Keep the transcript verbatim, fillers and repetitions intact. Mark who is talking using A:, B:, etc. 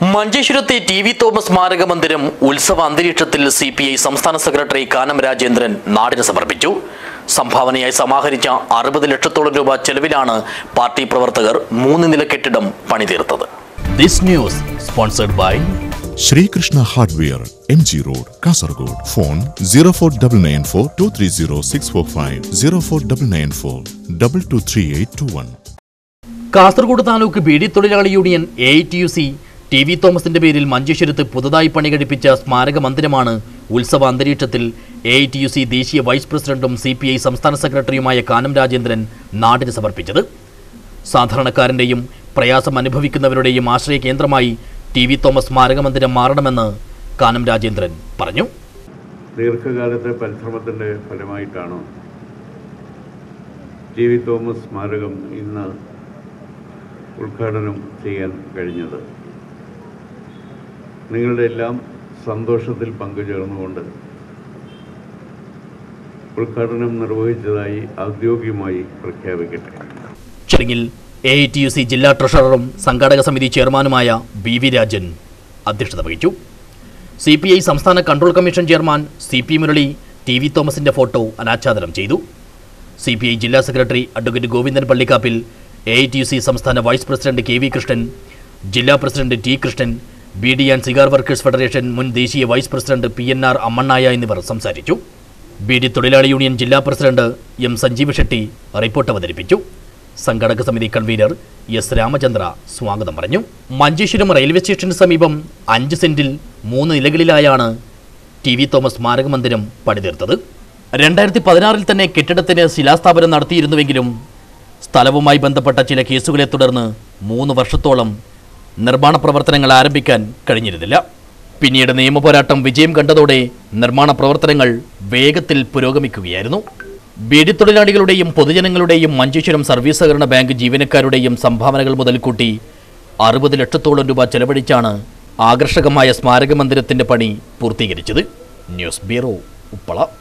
A: മഞ്ചേശ്വരത്തെ T V Thomas സ്മാരക മന്ദിരം ഉത്സവ അന്തരീക്ഷത്തിൽ സി പി ഐ സംസ്ഥാന സെക്രട്ടറി കാനം രാജേന്ദ്രൻ നാടിന് സമർപ്പിച്ചു. സംഭാവനയായി സമാഹരിച്ച അറുപത് ലക്ഷത്തോളം രൂപ ചെലവിലാണ് പാർട്ടി പ്രവർത്തകർ മൂന്ന് നില കെട്ടിടം പണിതീർത്തത്. This news sponsored by
B: Shrikrishna Hardware, M G Road, Kasaragod. Phone zero four nine nine four two three zero six four five zero four nine nine four two two three eight two one.
A: Kasaragod taluk beedi തൊഴിലാളി union A I T U C T V തോമസിന്റെ പേരിൽ മഞ്ചേശ്വരത്ത് പുതുതായി പണി കഴിപ്പിച്ച സ്മാരക മന്ദിരമാണ് ഉത്സവ അന്തരീക്ഷത്തിൽ A I T U C ദേശീയ വൈസ് പ്രസിഡന്റും സി പി ഐ സംസ്ഥാന സെക്രട്ടറിയുമായ കാനം രാജേന്ദ്രൻ നാടിന് സമർപ്പിച്ചത്. സാധാരണക്കാരന്റെയും പ്രയാസം അനുഭവിക്കുന്നവരുടെയും ആശ്രയ കേന്ദ്രമായി ടി വി തോമസ് സ്മാരക മന്ദിരം മാറണമെന്ന് കാനം രാജേന്ദ്രൻ പറഞ്ഞു.
C: ദീർഘകാലത്തെ പരിശ്രമത്തിന്റെ ഫലമായിട്ടാണ് ടി വി തോമസ് സ്മാരകം ഇന്ന് ഉദ്ഘാടനം ചെയ്യാൻ കഴിഞ്ഞത്. നിങ്ങളുടെ എല്ലാം സന്തോഷത്തിൽ പങ്കുചേർന്നുകൊണ്ട് ഉദ്ഘാടനം നിർവഹിച്ചതായി ഔദ്യോഗികമായി പ്രഖ്യാപിക്കട്ടെ.
A: ചടങ്ങിൽ A I T U C ജില്ലാ ട്രഷററും സംഘാടക സമിതി ചെയർമാനുമായ ബി വി രാജൻ അധ്യക്ഷത വഹിച്ചു. സി പി ഐ സംസ്ഥാന control commission chairman C P Murali T V തോമസിന്റെ ഫോട്ടോ അനാച്ഛാദനം ചെയ്തു. സി പി ഐ ജില്ലാ സെക്രട്ടറി അഡ്വക്കേറ്റ് ഗോവിന്ദൻ പള്ളിക്കാപ്പിൽ, A I T U C സംസ്ഥാന vice president K V Krishnan, ജില്ലാ president T Krishnan, B D and cigar workers federation മുൻ ദേശീയ vice president P N R Ammannaya എന്നിവർ സംസാരിച്ചു. ബി ഡി തൊഴിലാളി യൂണിയൻ ജില്ലാ president M Sanjeev Shetty report അവതരിപ്പിച്ചു. സംഘാടക സമിതി കൺവീനർ എസ് രാമചന്ദ്ര സ്വാഗതം പറഞ്ഞു. മഞ്ചേശ്വരം റെയിൽവേ സ്റ്റേഷന് സമീപം അഞ്ച് സെന്റിൽ മൂന്ന് നിലകളിലായാണ് ടി വി തോമസ് സ്മാരക മന്ദിരം പണിതീർത്തത്. രണ്ടായിരത്തി പതിനാറിൽ തന്നെ കെട്ടിടത്തിന് ശിലാസ്ഥാപനം നടത്തിയിരുന്നുവെങ്കിലും സ്ഥലവുമായി ബന്ധപ്പെട്ട ചില കേസുകളെ തുടർന്ന് മൂന്ന് വർഷത്തോളം നിർമ്മാണ പ്രവർത്തനങ്ങൾ ആരംഭിക്കാൻ കഴിഞ്ഞിരുന്നില്ല. പിന്നീട് നിയമപോരാട്ടം വിജയം കണ്ടതോടെ നിർമ്മാണ പ്രവർത്തനങ്ങൾ വേഗത്തിൽ പുരോഗമിക്കുകയായിരുന്നു. ബീഡി തൊഴിലാളികളുടെയും പൊതുജനങ്ങളുടെയും മഞ്ചേശ്വരം സർവീസ് സഹകരണ ബാങ്ക് ജീവനക്കാരുടെയും സംഭാവനകൾ മുതൽ കൂട്ടി അറുപത് ലക്ഷത്തോളം രൂപ ചെലവഴിച്ചാണ് ആകർഷകമായ സ്മാരക മന്ദിരത്തിന്റെ പണി പൂർത്തീകരിച്ചത്. News bureau, Uppala.